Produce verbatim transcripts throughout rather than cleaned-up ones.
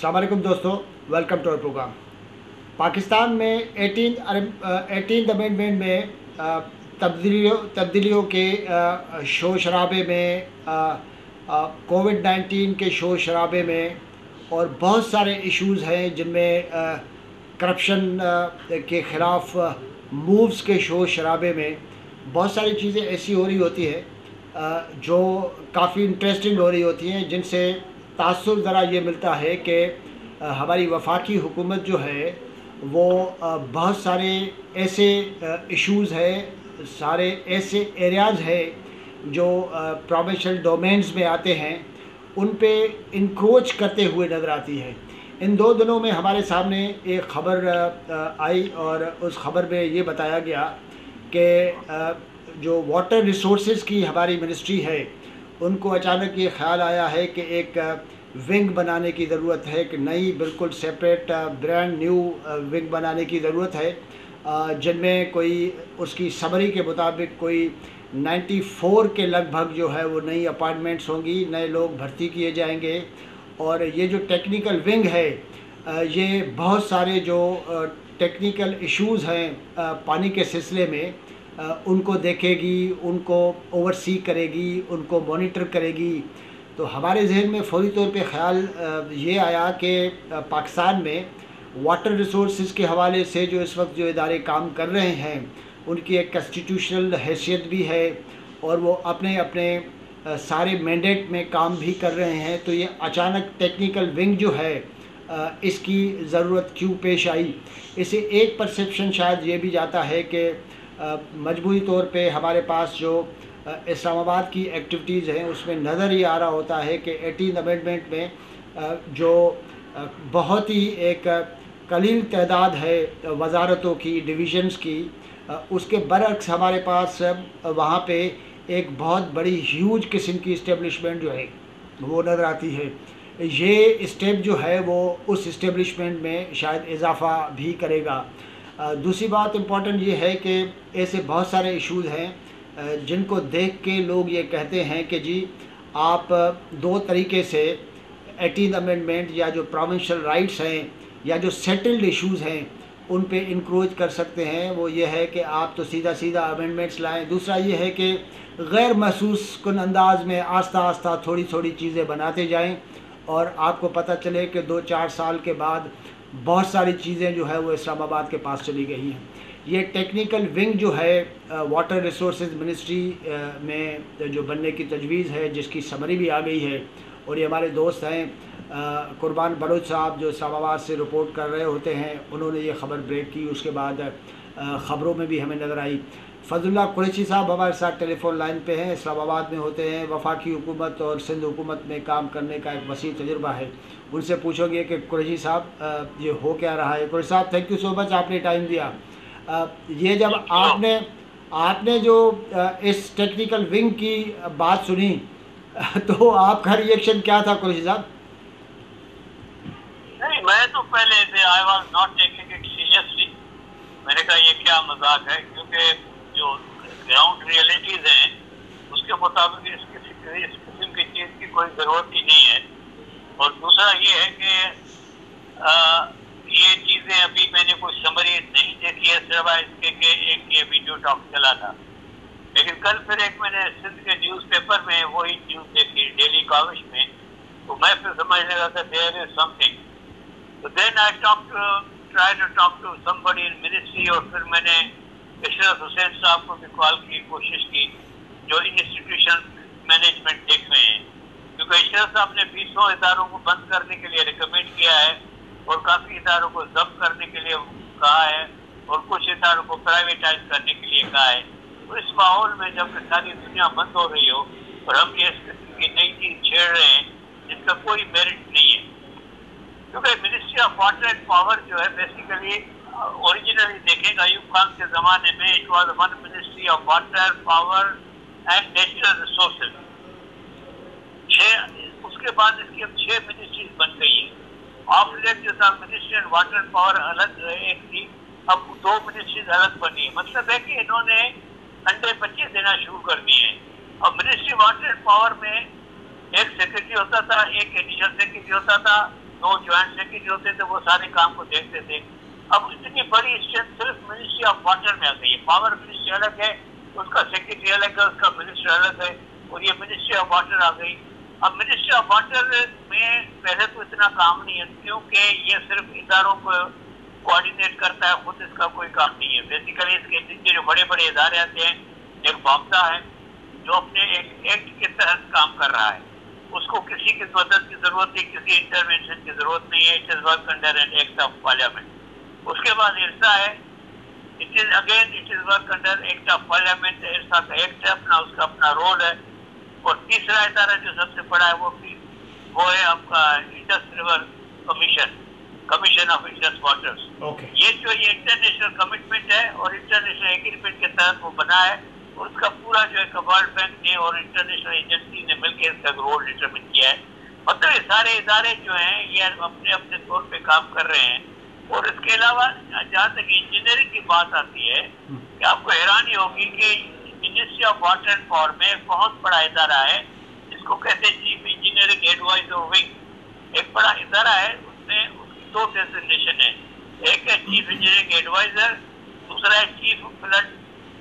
अस्सलाम वालेकुम दोस्तों, welcome to our programme. Pakistan में एटीन एटीन अमेंडमेंट में तब्दीलियों तब्दीलियों के अ, शोर शराबे में, कोविड नाइन्टीन के शोर शराबे में और बहुत सारे इश्यूज़ हैं जिनमें करप्शन के ख़िलाफ़ मूव्स के शोर शराबे में बहुत सारी चीज़ें ऐसी हो रही होती है जो काफ़ी इंटरेस्टिंग हो रही होती हैं, जिनसे तासुर ज़रा ये मिलता है कि हमारी वफाकी हुकूमत जो है वो बहुत सारे ऐसे इश्यूज़ है, सारे ऐसे एरियाज़ है जो प्रोविंशियल डोमेन्स में आते हैं, उन पे इंक्रोच करते हुए नज़र आती है। इन दो दिनों में हमारे सामने एक ख़बर आई और उस ख़बर में ये बताया गया कि जो वाटर रिसोर्सेज़ की हमारी मिनिस्ट्री है, उनको अचानक ये ख़्याल आया है कि एक विंग बनाने की ज़रूरत है, कि नई बिल्कुल सेपरेट ब्रांड न्यू विंग बनाने की ज़रूरत है, जिनमें कोई उसकी समरी के मुताबिक कोई चौरानवे के लगभग जो है वो नई अपॉइंटमेंट्स होंगी, नए लोग भर्ती किए जाएंगे। और ये जो टेक्निकल विंग है, ये बहुत सारे जो टेक्निकल इश्यूज़ हैं पानी के सिलसिले में, उनको देखेगी, उनको ओवरसी करेगी, उनको मॉनिटर करेगी। तो हमारे जहन में फ़ौरी तौर पे ख़्याल ये आया कि पाकिस्तान में वाटर रिसोर्सेज़ के हवाले से जो इस वक्त जो इदारे काम कर रहे हैं, उनकी एक कॉन्स्टिट्यूशनल हैसियत भी है और वो अपने अपने सारे मैंडेट में काम भी कर रहे हैं। तो ये अचानक टेक्निकल विंग जो है, इसकी ज़रूरत क्यों पेश आई? इसे एक परसेप्शन शायद ये भी जाता है कि मजबूरी तौर पे हमारे पास जो इस्लामाबाद की एक्टिविटीज़ हैं उसमें नज़र ये आ रहा होता है कि एटीन अमेंडमेंट में जो बहुत ही एक कलील तादाद है वजारतों की, डिवीज़न्स की, उसके बरअक्स हमारे पास वहाँ पे एक बहुत बड़ी ह्यूज किस्म की इस्टेब्लिशमेंट जो है वो नज़र आती है। ये स्टेप जो है वो उस इस्टेब्लिशमेंट में शायद इजाफ़ा भी करेगा। दूसरी बात इम्पॉर्टेंट ये है कि ऐसे बहुत सारे इश्यूज़ हैं जिनको देख के लोग ये कहते हैं कि जी आप दो तरीके से एटीन अमेंडमेंट या जो प्रोविंशियल राइट्स हैं या जो सेटल्ड इश्यूज़ हैं उन पे इंक्रोच कर सकते हैं। वो ये है कि आप तो सीधा सीधा अमेंडमेंट्स लाएं। दूसरा ये है कि गैर महसूस कुन अंदाज में आस्ता आस्ता थोड़ी थोड़ी चीज़ें बनाते जाएं और आपको पता चले कि दो चार साल के बाद बहुत सारी चीज़ें जो है वो इस्लामाबाद के पास चली गई हैं। ये टेक्निकल विंग जो है वाटर रिसोर्सेज मिनिस्ट्री में जो बनने की तजवीज़ है, जिसकी समरी भी आ गई है, और ये हमारे दोस्त हैं कुर्बान बलोच साहब जो इस्लामाबाद से रिपोर्ट कर रहे होते हैं, उन्होंने ये ख़बर ब्रेक की। उसके बाद ख़बरों में भी हमें नज़र आई। फजलुल्लाह कुरैशी साहब हमारे साथ टेलीफोन लाइन पे हैं, इस्लामाबाद में होते हैं, वफाकी हुकूमत और सिंध हुकूमत में काम करने का एक वसी तजुर्बा है। उनसे पूछोगे कि कुरैशी साहब ये हो क्या रहा है। कुरैशी साहब थैंक यू सो मच, आपने टाइम दिया। ये जब आपने आपने जो इस टेक्निकल विंग की बात सुनी तो आपका रिएक्शन क्या था कुरैशी साहब? नहीं, मैं तो पहले I was not taking it seriously. मैंने कहा ये क्या मजाक है, क्योंकि जो ग्राउंड रियलिटीज हैं उसके मुताबिक इस किसी इस किस्म की चीज़ की कोई ज़रूरत ही नहीं है। और दूसरा ये है कि आ, ये चीज़ें अभी मैंने कोई समरी नहीं देखी है, सिवाय इसके कि एक ये वीडियो टॉक चला था। लेकिन कल फिर एक मैंने सिंध के न्यूज़पेपर में वही न्यूज़ देखी, डेली काविश में, तो मैं फिर समझने लगा था देयर इज समथिंग। तो then I talk to try to talk to somebody in ministry, और फिर मैंने इशरत हुसैन साहब को भी कॉल की कोशिश की जो इंस्टीट्यूशन मैनेजमेंट देख रहे हैं, क्योंकि इशरत साहब ने बीसों इदारों को बंद करने के लिए रिकमेंड किया है और काफ़ी इदारों को जब्त करने के लिए कहा है और कुछ इदारों को प्राइवेटाइज करने के लिए कहा है। तो इस माहौल में जब सारी दुनिया बंद हो रही हो और हम ये इस किस्म की नई चीज़ छेड़ रहे हैं जिसका कोई मेरिट नहीं है, क्योंकि ministry of water and power जो है बेसिकली ओरिजिनली देखेंगे अयूब खान के ज़माने में it was one ministry of water power and natural resources. छः उसके बाद इसकी अब छः मिनिस्ट्रीज बन गई है। ऑफ लेट जो था ministry and water and power अलग एक थी, अब दो मिनिस्ट्रीज अलग बनी है। मतलब है कि इन्होंने अंडे बच्चे देना शुरू कर दिए हैं। अब मिनिस्ट्री वाटर एंड पावर में एक सेक्रेटरी होता था, एक एडिशनल सेक्रेटरी होता था, दो ज्वाइंट सेक्रेटरी होते थे, वो सारे काम को देखते थे। अब इतनी बड़ी स्ट्रेंथ सिर्फ मिनिस्ट्री ऑफ वाटर में आ गई है। पावर मिनिस्ट्री अलग है, उसका सेक्रेटरी अलग है, उसका मिनिस्टर अलग है, और ये मिनिस्ट्री ऑफ वाटर आ गई। अब मिनिस्ट्री ऑफ वाटर में पहले तो इतना काम नहीं है, क्योंकि ये सिर्फ इदारों को कोऑर्डिनेट करता है, खुद इसका कोई काम नहीं है। बेसिकली इसके नीचे जो बड़े बड़े इदारे आते हैं, एक बाप्ता है जो अपने एक एक्ट के तहत काम कर रहा है, उसको किसी की मदद की जरूरत नहीं, किसी इंटरवेंशन की जरूरत नहीं है। It is work under an act of parliament. उसके बाद इरसा है, it is again it is work under act of parliament. IRSA का एक्ट है अपना, उसका अपना रोल है। और तीसरा इदारा जो सबसे बड़ा है वो वो है आपका Indus river commission, commission of Indus waters. okay. ये जो ये इंटरनेशनल कमिटमेंट है और इंटरनेशनल एग्रीमेंट के तहत वो बना है, और उसका पूरा जो है वर्ल्ड बैंक ने और इंटरनेशनल एजेंसी ने मिलकर इसका रोल डिटरमिन किया है। मतलब ये सारे इदारे जो हैं ये अपने अपने तौर पे काम कर रहे हैं। और इसके अलावा जहाँ तक इंजीनियरिंग की बात आती है, कि आपको हैरानी होगी कि ministry of water and power में एक बहुत बड़ा इदारा है, जिसको कहते हैं चीफ इंजीनियरिंग एडवाइजर विंग। एक बड़ा इदारा है, उसमें उसकी दो डेजिग्नेशन है, एक है चीफ इंजीनियरिंग एडवाइजर, दूसरा है chief flood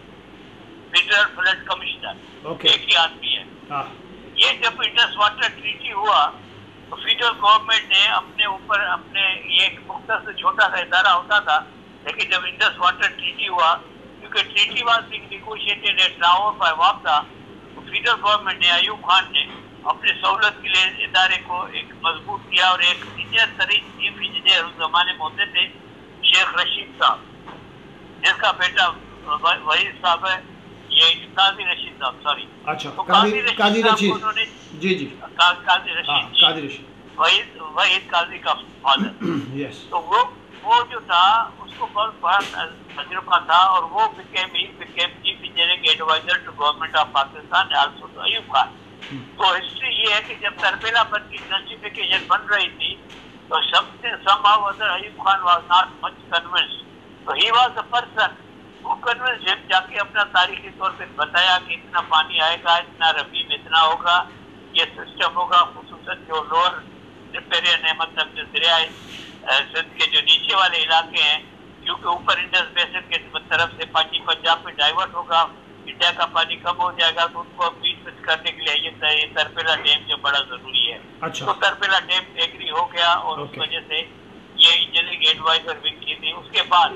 federal flood commissioner. okay. एक ही आदमी है। हाँ. ये जब इंडस वाटर ट्रीटी हुआ तो फेडरल गवर्नमेंट ने अपने ऊपर अपने ये एक मुख्तर छोटा सा इदारा होता था, लेकिन जब इंडस वाटर ट्रीटी हुआ, क्योंकि treaty was being negotiated at Lahore by वापदा, तो फेडरल गवर्नमेंट ने अयूब खान ने अपने सहूलत के लिए इदारे को एक मजबूत किया। और एक सीनियर तरीन चीफ इंजीनियर उस जमाने में होते थे शेख रशीद साहब, जिसका बेटा वहीद साहब है, ये काजी रशीद साहब, सॉरी अच्छा तो काजी काजी रशीद, उन्होंने जी जी का, काजी रशीद हाँ, काजी रशीद वहीद वहीद काजी का फादर। यस तो वो वो जो था उसको बहुत बड़ा तजुर्बा था, और वो became he became chief engineering adviser to government of Pakistan, also to Ayub Khan. तो हिस्ट्री ये है कि जब तरबेला बंद की जस्टिफिकेशन बन रही थी, तो something somehow other Ayub Khan was not much convinced, तो ही वाज द पर्सन वो कन्विंस जाके अपना तारीखी तौर पे बताया कि इतना पानी आएगा, इतना रबी में इतना होगा, ये सिस्टम होगा, खुसूसन जो लोअर रिपेरियन है, मतलब जो दरिया सिंध के जो नीचे वाले इलाके हैं, क्योंकि ऊपर इंडस बेसिन के तरफ से पानी पंजाब में डाइवर्ट होगा, इंडिया का पानी कम हो जाएगा, तो उनको बीच में करने के लिए ये तरपेला डैम जो बड़ा जरूरी है। अच्छा. तो तरपेला डैम एग्री हो गया, और उस वजह से ये इंजीनियरिंग एडवाइजर विंग की थी। उसके बाद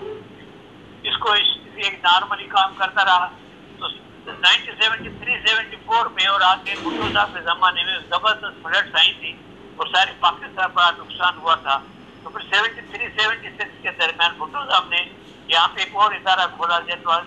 इसको इस, एक नॉर्मली काम करता रहा। तो nineteen seventy three seventy four में और आगे भुट्टो साहब के जमाने में जबरदस्त फ्लड्स आई थी और सारे पाकिस्तान बड़ा नुकसान हुआ था। तो फिर सेवेंटी थ्री सेवेंटी सिक्स के दरमियान भुट्टो साहब ने यहाँ पे एक और इदारा खोला,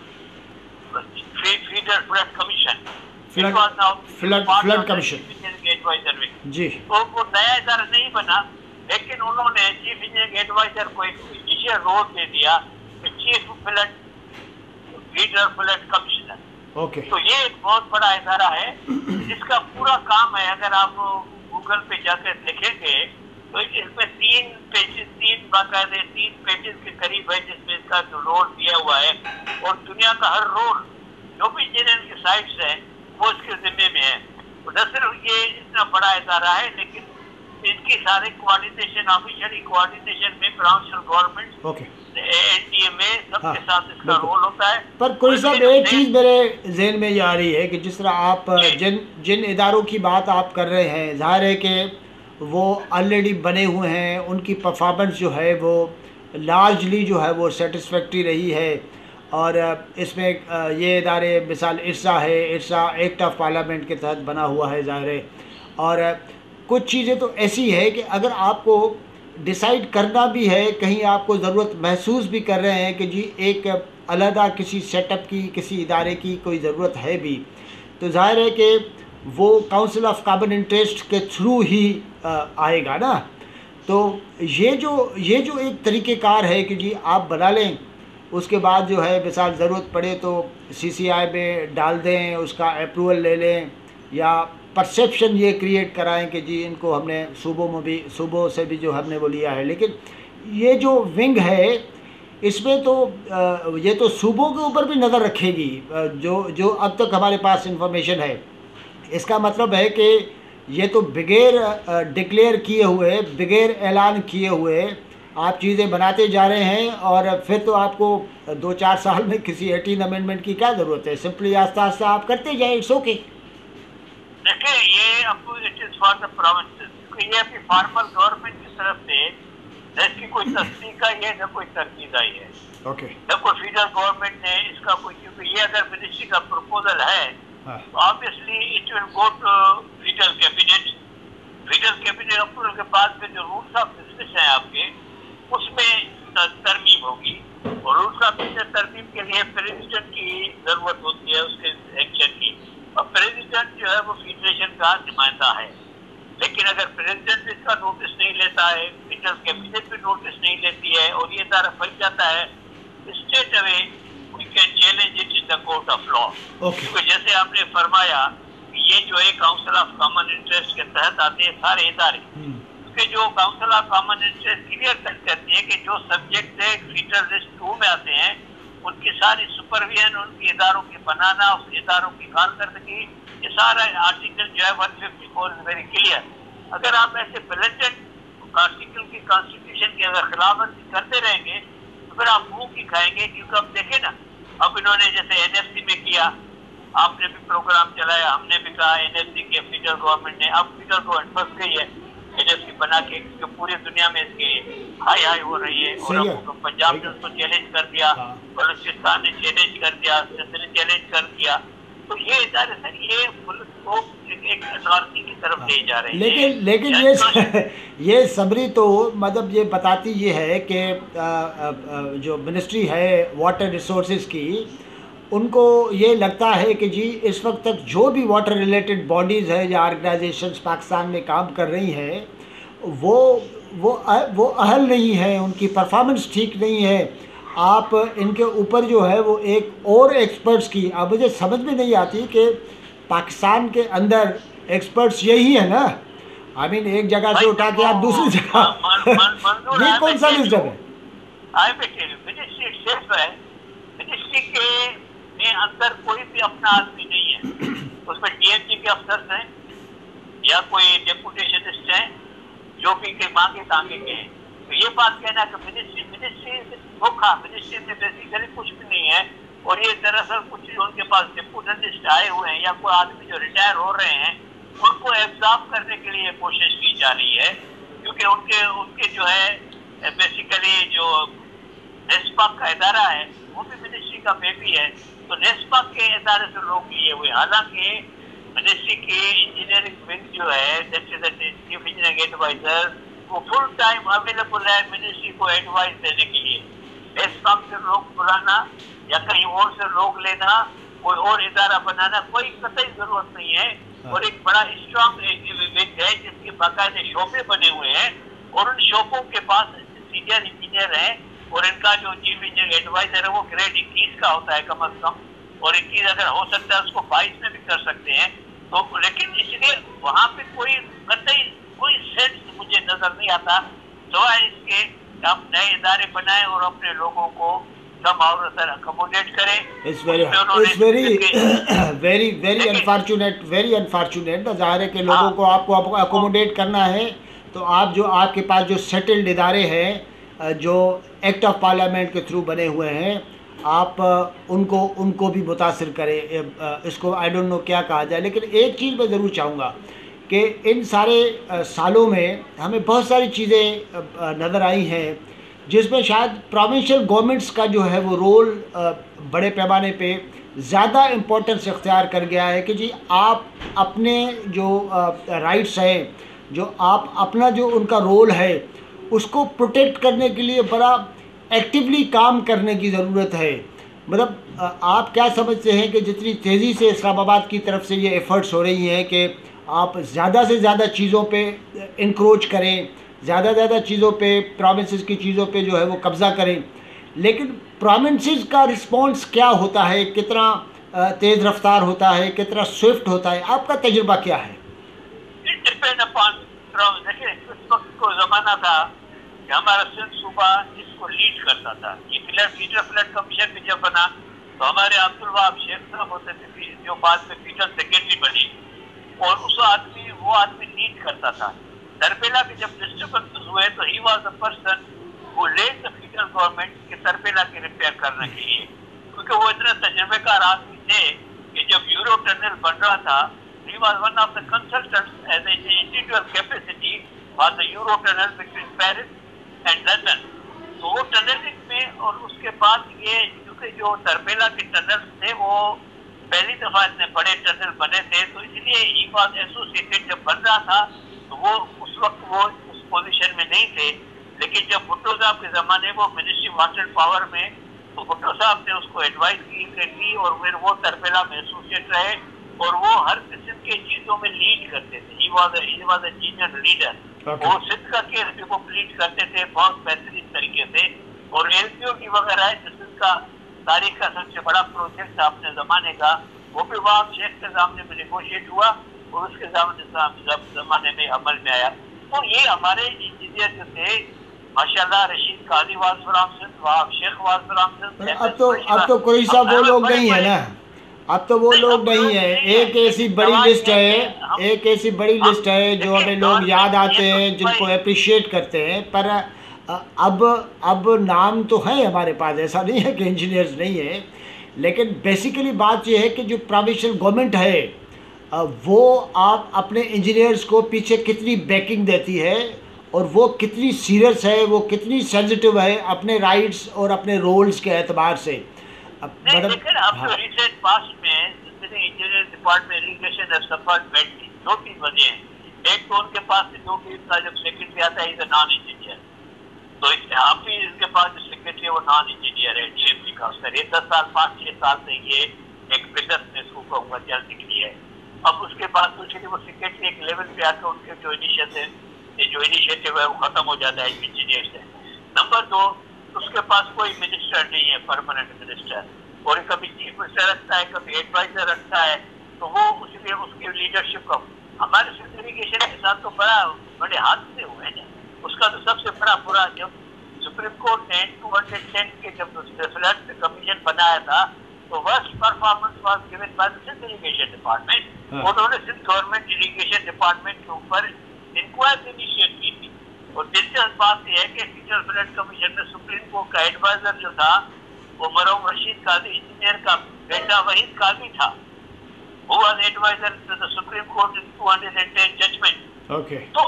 feeder flood commission, flood commission adviser wing जी। तो वो नया इदारा नहीं बना, लेकिन उन्होंने चीफ इंजीनियरिंग एडवाइजर को एक इनिशियल रोल दे दिया, chief flood feeder flood commissioner. Okay. तो ये एक बहुत बड़ा इदारा है जिसका पूरा काम है, अगर आप गूगल पे जाकर देखेंगे तो इसमें तीन पेजेस तीन बाकायदे तीन पेजेस के करीब है जिसमें इसका जो रोल दिया हुआ है, और दुनिया का हर रोल जो भी इंजीनियरिंग की साइट्स है वो इसके जिम्मे में है। तो न सिर्फ ये इतना बड़ा इदारा है, लेकिन इनकी सारे कोऑर्डिनेशन ऑफिशियली कोऑर्डिनेशन में प्रोविंशियल गवर्नमेंट ओके एनडीए में सबके हाँ, साथ इसका रोल होता है। पर कोई साहब एक चीज़ मेरे जहन में ये आ रही है कि जिस तरह आप जिन जिन इदारों की बात आप कर रहे हैं, जाहिर है कि वो ऑलरेडी बने हुए हैं, उनकी परफॉर्मेंस जो है वो लार्जली जो है वो सेटिस्फैक्ट्री रही है। और इसमें ये इदारे मिसाल इरसा है, इरसा एक्ट ऑफ पार्लियामेंट के तहत बना हुआ है ज़ाहिर है। और कुछ चीज़ें तो ऐसी है कि अगर आपको डिसाइड करना भी है, कहीं आपको ज़रूरत महसूस भी कर रहे हैं कि जी एक अलहदा किसी सेटअप की किसी इदारे की कोई ज़रूरत है भी, तो जाहिर है कि वो काउंसिल ऑफ कॉमन इंटरेस्ट के थ्रू ही आएगा ना। तो ये जो ये जो एक तरीक़ेकार है कि जी आप बना लें, उसके बाद जो है मिसाल ज़रूरत पड़े तो सी सी आई में डाल दें, उसका अप्रूवल ले लें, या परसेप्शन ये क्रिएट कराएं कि जी इनको हमने सूबों में भी सूबों से भी जो हमने वो लिया है। लेकिन ये जो विंग है इसमें तो ये तो सूबों के ऊपर भी नज़र रखेगी, जो जो अब तक हमारे पास इंफॉर्मेशन है। इसका मतलब है कि ये तो बगैर डिक्लेयर किए हुए, बगैर ऐलान किए हुए आप चीज़ें बनाते जा रहे हैं, और फिर तो आपको दो चार साल में किसी एटीन अमेंडमेंट की क्या ज़रूरत है? सिंपली आस्ता आस्ता आप करते जाए, इट्स ओके। देखिए, ये अब it is for the provinces, क्योंकि ये अभी फॉर्मल गवर्नमेंट की तरफ से इसकी कोई तस्दीक आई है, न कोई तरकीब आई है, ओके, न कोई फेडरल गवर्नमेंट ने इसका कोई, क्योंकि ये अगर मिनिस्ट्री का प्रपोजल है तो obviously it will go to federal cabinet. Federal cabinet approval के बाद में जो रूल्स ऑफ बिजनेस है आपके, उसमें तरमीम होगी, और रूल्स ऑफ बिजनेस तरमीम के लिए प्रेसिडेंट की जरूरत होती है, उसके एक्शन की, और प्रेसिडेंट जो है वो फेडरेशन का नुमाइंदा है। लेकिन अगर प्रेसिडेंट इसका नोटिस नहीं लेता है, फेडरल कैबिनेट भी नोटिस नहीं लेती है, और ये सारा फंस जाता है, straight away we can challenge it in the court of law. क्योंकि जैसे आपने फरमाया कि ये जो है काउंसिल ऑफ कॉमन इंटरेस्ट के तहत आते हैं सारे इदारे, क्योंकि जो council of common interest clear कर करती है कि जो सब्जेक्ट है फेडरल लिस्ट टू में आते हैं, उनकी सारी सुपरविजन, उनके इदारों की बनाना, उस इदारों की कारकर्दगी, ये सारा आर्टिकल जो है one fifty four very clear. अगर आप ऐसे ब्लेटेंट आर्टिकल की कॉन्स्टिट्यूशन की अगर खिलाफवर्जी करते रहेंगे तो फिर आप मुंह की खाएंगे। क्योंकि अब देखे ना, अब इन्होंने जैसे एनएफसी में किया, आपने भी प्रोग्राम चलाया, हमने भी कहा एनएफसी के फेडरल गवर्नमेंट ने, अब फेडरल गवर्नमेंट फंस गई है एनएफसी बना के, क्योंकि पूरी दुनिया में इसके हाई हाई हो रही है। और अब पंजाब ने उसको चैलेंज कर दिया, बलूचिस्तान ने चैलेंज कर दिया, सिंध ने चैलेंज कर दिया। तो ये इदारे सर ये मुल्क को एक अथॉरिटी की तरफ ले जा रहे हैं। लेकिन लेकिन ये ये सबरी तो मतलब ये बताती ये है कि जो मिनिस्ट्री है वाटर रिसोर्सेज की, उनको ये लगता है कि जी इस वक्त तक जो भी वाटर रिलेटेड बॉडीज़ है या ऑर्गेनाइजेशंस पाकिस्तान में काम कर रही हैं, वो वो वो अहल नहीं है, उनकी परफॉर्मेंस ठीक नहीं है। आप इनके ऊपर जो है वो एक और एक्सपर्ट्स की, अब मुझे समझ में नहीं आती कि पाकिस्तान के अंदर एक्सपर्ट्स यही है ना, आई मीन एक जगह से उठा के आप दूसरी जगह, ये कौन सा विजडम है? मिनिस्ट्री के में अंदर कोई भी अपना आदमी नहीं है, उसमें डीएमजी के अफसर हैं या कोई डेपुटेशनिस्ट हैं जो कि के मांगे तांगे के हैं। तो ये बात कहना कि मिनिस्ट्री मिनिस्ट्री धोखा, मिनिस्ट्री में बेसिकली कुछ भी नहीं है, और ये दरअसल कुछ उनके पास डेपुटेशनिस्ट आए हुए हैं या कोई आदमी जो रिटायर हो रहे हैं, उनको एब्जॉर्ब करने के लिए कोशिश की जा रही है। क्योंकि उनके उनके जो है बेसिकली जो नेस्पाक का इदारा है वो भी मिनिस्ट्री का बेबी है, तो नेस्पाक के इदारे से लोग लिए हुए। हालांकि मिनिस्ट्री की इंजीनियरिंग विंग जो है, that is the chief engineering adviser, वो फुल टाइम अवेलेबल है मिनिस्ट्री को एडवाइस देने के लिए। नेस्पाक से लोग बुलाना या कहीं और से लोग लेना, कोई और इदारा बनाना कोई कतई जरूरत नहीं है। और एक बड़ा स्ट्रॉन्ग विंग है जिसके बाकायदे शोबे बने हुए हैं, और उन शोबों के पास सीनियर इंजीनियर हैं, और इनका जो चीफ इंजीनियर एडवाइजर है वो ग्रेड इक्कीस का होता है कम अज कम, और इक्कीस अगर हो सकता है उसको बाईस में भी कर सकते हैं। तो लेकिन इसलिए वहाँ पे कोई कतई कोई सेंस मुझे नजर नहीं आता, सिवाय इसके आप नए इदारे बनाए और अपने लोगों को कम और अकोमोडेट करें। It's very it's very very very unfortunate very unfortunate ज़ाहिर है कि लोगों को आपको अकोमोडेट करना है, तो आप जो आपके पास जो सेटल्ड इदारे हैं जो एक्ट ऑफ पार्लियामेंट के थ्रू बने हुए हैं, आप उनको उनको भी मुतासिर करें। इसको आई डोंट नो क्या कहा जाए, लेकिन एक चीज़ मैं ज़रूर चाहूँगा कि इन सारे सालों में हमें बहुत सारी चीज़ें नज़र आई हैं जिसमें शायद प्रोविंशियल गवर्नमेंट्स का जो है वो रोल बड़े पैमाने पे ज़्यादा इम्पोर्टेंस इख्तियार कर गया है कि जी आप अपने जो राइट्स हैं, जो आप अपना जो उनका रोल है उसको प्रोटेक्ट करने के लिए बड़ा एक्टिवली काम करने की ज़रूरत है। मतलब आप क्या समझते हैं कि जितनी तेज़ी से इस्लामाबाद की तरफ से ये एफ़र्ट्स हो रही हैं कि आप ज़्यादा से ज़्यादा चीज़ों पे इंक्रोच करें, ज़्यादा ज़्यादा चीज़ों पे प्रोविंसेस की चीज़ों पे जो है वो कब्ज़ा करें, लेकिन प्रोविंसेस का रिस्पॉन्स क्या होता है, कितना तेज़ रफ्तार होता है, कितना स्विफ्ट होता है, आपका तजुर्बा क्या है? देखिए, उस वक्त को ज़माना था कि हमारा सिंध सूबा इसको लीड करता था। ये फ्लड फीडर फ्लड कमीशन भी जब बना तो हमारे अब्दुल वहाब शेख साहब होते थे जो बाद में फीडर सेक्रेटरी बने, और उस आदमी वो आदमी लीड करता था। तरपेला के जब डिस्टर्बेंस हुए तो he was the person who led the federal government के तरपेला के रिपेयर करने के लिए, क्योंकि वो इतने तजुर्बेकार आदमी थे कि जब यूरो टनल बन रहा था, he was one of the consultants as an individual capacity for the Euro tunnel between Paris and London। तो वो टनलिंग में और उसके बाद ये क्योंकि जो तरपेला के टनल थे वो पहली दफा इतने बड़े टनल बने थे, तो इसलिए ही वाज एसोसिएटेड। जब बन रहा था तो वो उस वक्त वो उस पोजीशन में नहीं थे, लेकिन जब भुट्टो साहब के जमाने वो मिनिस्ट्री वाटर पावर में, तो भुट्टो साहब ने उसको एडवाइस की की और फिर वो तरपेला में एसोसिएट रहे और वो हर किस्म के चीजों में लीड करते थे। He was he was a senior leader. वो सिंध का केस भी वो लीड करते थे बहुत बेहतरीन तरीके से। और एलपीओ की वगैरह है जो सिंध का तारीख का सबसे बड़ा प्रोजेक्ट था अपने जमाने का, वो भी वहां शेख के सामने में निगोशिएट हुआ और उसके जमाने में अमल में आया। तो ये हमारे इंजीनियर जो थे माशाल्लाह, Rashid Qazi was from Sindh, Wahab Sheikh was from Sindh. अब तो अब तो कोई साहब वो लोग नहीं है ना, अब तो वो लोग नहीं है। एक ऐसी बड़ी लिस्ट है, एक ऐसी बड़ी लिस्ट है जो हमें लोग याद आते हैं, जिनको अप्रिशिएट करते हैं, पर अब अब नाम तो है हमारे पास, ऐसा नहीं है कि इंजीनियर्स नहीं है। लेकिन बेसिकली बात यह है कि जो प्रोविंशियल गवर्नमेंट है वो आप अपने इंजीनियर्स को पीछे कितनी बैकिंग देती है और वो कितनी सीरियस है, वो कितनी सेंसिटिव है अपने राइट्स और अपने रोल्स के एतबार से। नहीं, लेकिन अब जो रिसेंट पास्ट में engineer department irrigation have suffered badly, दो तीन वजह हैं। एक तो उनके पास से जो भी इसका जब सेक्रेटरी आता है इज अ नॉन इंजीनियर, तो आप भी इसके पास जो सेक्रेटरी है वो नॉन इंजीनियर है, डीएमसी का अफसर। ये दस साल पाँच छह साल से ये एक बिजनेस में इसको कहूँगा चल निकली है। अब उसके बाद दूसरी वो सेक्रेटरी एक लेवल पे आकर उनके जो इनिशिएटिव जो इनिशिएटिव है वो खत्म हो जाता है इंजीनियर से। नंबर दो, उसके पास कोई मिनिस्टर नहीं है, परमानेंट मिनिस्टर, और कभी चीफ मिनिस्टर रखता है, कभी एडवाइजर रखता है, तो वो उसलिए उसकी लीडरशिप का हमारे सिंध इरिगेशन के साथ तो बड़ा बड़े हादसे हुए हैं। उसका तो सबसे बड़ा बुरा, जब सुप्रीम कोर्ट ने टू हंड्रेड टेन के जब फ्लड कमीशन बनाया था तो worst performance was given by the Sindh irrigation department. उन्होंने सिंध गवर्नमेंट इरिगेशन डिपार्टमेंट के ऊपर इंक्वायरी इनिशिएट की थी। और दिलचस्प बात यह है कि टीचर फ्लड कमीशन में सुप्रीम कोर्ट का एडवाइजर जो था वो मरहूम रशीद काजी इंजीनियर का बेटा वहीद काजी था, वो was adviser to the supreme court in two hundred ten judgement. Okay, तो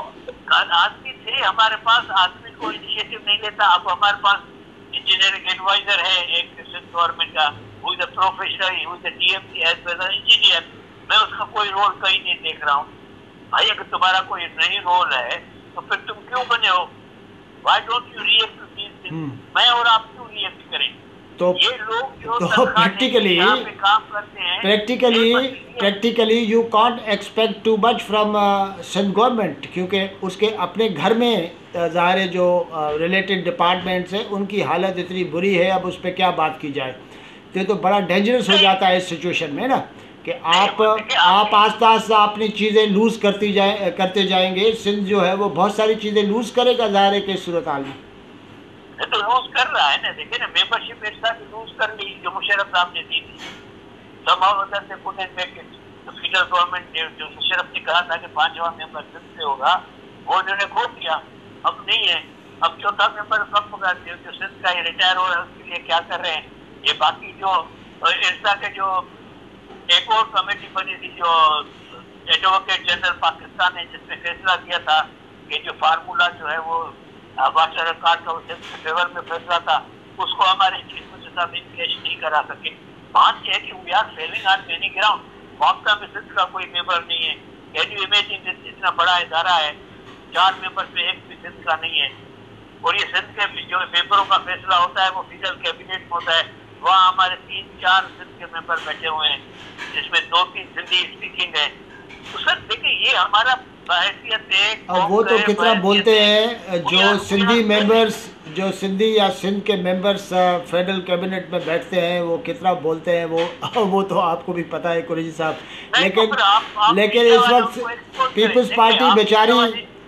आदमी थे हमारे पास, आदमी को इनिशिएटिव नहीं लेता। अब हमारे पास इंजीनियरिंग एडवाइजर है एक सिंध गवर्नमेंट का, who is a professional, who is a DMC as well as engineer. मैं उसका कोई रोल कहीं नहीं देख रहा हूँ। भाई अगर तुम्हारा कोई नहीं रोल है तो फिर तुम क्यों बने हो? Why don't you react to these things? मैं और आप क्यों रिएक्ट करें? तो ये लोग जो तो प्रैक्टिकली काम करते हैं, practically practically you can't expect too much from Sindh government, क्योंकि उसके अपने घर में ज़ाहिर जो रिलेटेड डिपार्टमेंट्स हैं उनकी हालत इतनी बुरी है, अब उस पर क्या बात की जाए। तो ये तो बड़ा डेंजरस हो जाता है इस सिचुएशन में ना, कि आप आप आस्ता आस्ता अपनी चीज़ें लूज करती जाए करते जाएंगे। सिंध जो है वो बहुत सारी चीज़ें लूज करेगा ज़ाहिर है कि सूरत हाल में तो लूज कर रहा है ना। देखिए ना, मेंबरशिप एक साथ लूज कर ली जो मुशर्रफ साहब ने दी थी। समावदर से पुणे में तो फेडरल गवर्नमेंट ने जो मुशर्रफ ने कहा था कि पांचवा मेंबर सिंध से होगा, वो उन्होंने खो दिया, अब नहीं है। अब चौथा मेंबर कब होगा? जो सिंध का रिटायर हो रहा है उसके लिए क्या कर रहे हैं ये? बाकी जो इंस्टा के जो एक और कमेटी बनी थी जो एडवोकेट जनरल पाकिस्तान ने जिसने फैसला दिया था कि जो फार्मूला जो है वो वाटर कार्ड का उसके फेवर में फैसला था, उसको हमारे चीफ मिनिस्टर साहब इनकेश नहीं करा सके। बात यह है कि we are failing on many ground. मौका में सिंध का कोई मेंबर नहीं है। कैन यू इमेजिन, इतना बड़ा इदारा है, चार मेंबर में एक भी सिंध का नहीं है। और ये सिंध के जो मेंबरों का फैसला होता है वो फेडरल कैबिनेट में होता है, वहाँ हमारे तीन चार सिंध के मेंबर बैठे हुए हैं जिसमें दो तीन सिंधी स्पीकिंग है। तो सर देखिए ये हमारा हैसियत है। अब वो तो कितना बोलते हैं जो सिंधी मेंबर्स, जो सिंधी या सिंध के मेंबर्स फेडरल कैबिनेट में बैठते हैं वो कितना बोलते हैं, वो वो तो आपको भी पता है कुरैशी साहब। लेकिन लेकिन इस वक्त पीपल्स पार्टी बेचारी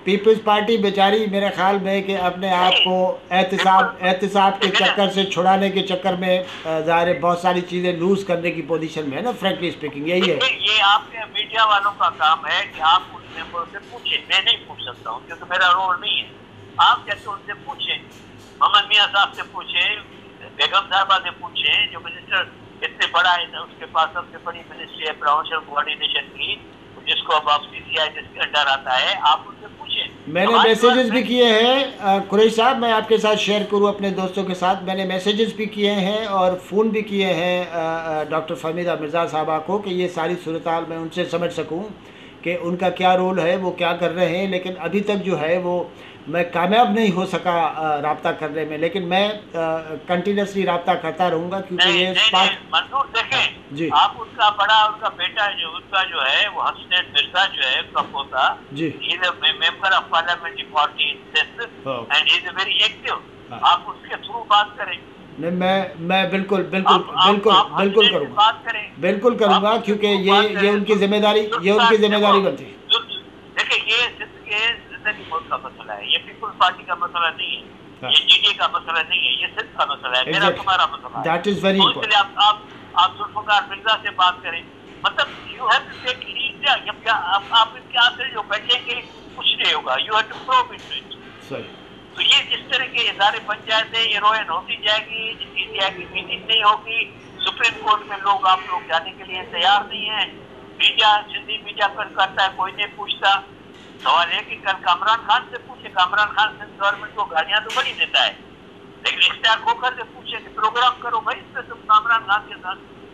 पीपल्स पार्टी बेचारी मेरे ख्याल में कि अपने आप को एहतसाब एहतसाब के चक्कर से छुड़ाने के चक्कर में ज़ाहिर है बहुत सारी चीज़ें लूज़ करने की पोजीशन में है ना, फ्रैंकली स्पीकिंग यही है। ये आपके मीडिया वालों का काम है कि आप उन मेंबर से पूछें, मैं नहीं पूछ सकता हूँ क्योंकि मेरा रोल नहीं है। आप जाके उनसे पूछें, मोहम्मद मियाँ साहब से पूछें, बेगम साहबा से पूछें, जो मिनिस्टर इतने बड़ा है, उसके पास सबसे बड़ी मिनिस्ट्री है प्रमोशन कोऑर्डिनेशन की, जिसको अब आप सीसीआई जिसके अंडर आता है, आप उनसे पूछें। मैंने मैसेजेस भी किए हैं कुरैश साहब, मैं आपके साथ शेयर करूं अपने दोस्तों के साथ, मैंने मैसेजेस भी किए हैं और फ़ोन भी किए हैं डॉक्टर फहमीदा मिर्ज़ा साहबा को कि ये सारी सूरत हाल मैं उनसे समझ सकूं कि उनका क्या रोल है, वो क्या कर रहे हैं। लेकिन अभी तक जो है वो मैं कामयाब नहीं हो सका रब्ता करने में, लेकिन मैं कंटिन्यूसली रब्ता करता रहूँगा क्योंकि नहीं, ये नहीं, स्पार्क मंजूर देखें जी, आप उनका बड़ा उनका बेटा जो उनका जो है वो हसनैन मिर्जा जो है उनका पोता जी, he is a member of parliamentary party in Sindh and he is very active. आप उसके थ्रू बात करें। नहीं, मैं मैं बिल्कुल बिल्कुल आप, बिल्कुल आप, आप बिल्कुल करूँगा, बात करें, बिल्कुल करूँगा क्योंकि ये ये उनकी जिम्मेदारी ये उनकी जिम्मेदारी बनती है। देखिए ये सिंध के जिंदगी मौत का मसला है, ये पीपल्स पार्टी का मसला नहीं है, ये जीडी का मसला नहीं है, ये सिंध का मसला है, मेरा तुम्हारा मसला है। That is very important. आप आप आप जुल्फकार मिर्जा से बात करें, मतलब you have to take lead. आप आप इनके आगे जो बैठेंगे कुछ नहीं होगा, you have to prove it. सही। तो ये जिस तरह के इदारे पंचायतें हीरोइन होती जाएगी, सीसीआई की मीटिंग नहीं होगी, सुप्रीम कोर्ट में लोग आप लोग जाने के लिए तैयार नहीं है, मीडिया सिंधी मीडिया पर करता है, कोई नहीं पूछता। सवाल है कि कल कामरान खान से पूछे, कामरान खान सिंध गवर्नमेंट को गालियां तो बड़ी देता है, लेकिन इख्तियार खोखर से पूछे कि प्रोग्राम करो भाई इस पे तुम कामरान खान के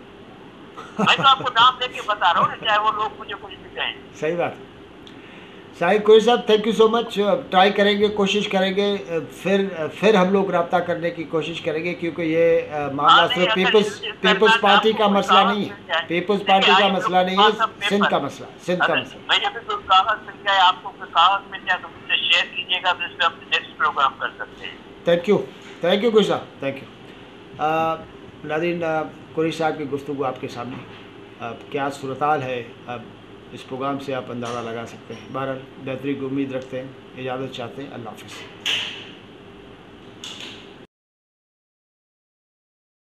साथ। मैं तो आपको नाम लेके बता रहा हूँ, चाहे वो लोग मुझे कुछ भी कहें। सही बात। शाहिद कुरैश साहब thank you so much. Try करेंगे, कोशिश करेंगे, फिर फिर हम लोग रब्ता करने की कोशिश करेंगे क्योंकि ये मामला सिर्फ पीपल्स पीपल्स पार्टी का मसला नहीं है, पीपल्स पार्टी का मसला नहीं है, सिंध का मसला, सिंध का मसला। मैं जब भी कागज मिल जाए आपको, कागज मिल जाए तो मुझसे शेयर कीजिएगा, तो इस पर हम नेक्स्ट प्रोग्राम कर सकते हैं। Thank you, thank you Quresh साहब, थैंक यू। नाज़रीन, कुरैश साहब की गुफ्तगू आपके सामने, अब क्या सूरत हाल है अब इस प्रोग्राम से आप अंदाज़ा लगा सकते हैं। बहरहाल बेहतरी की उम्मीद रखते हैं, इजाज़त चाहते हैं। अल्लाह हाफ़िज़।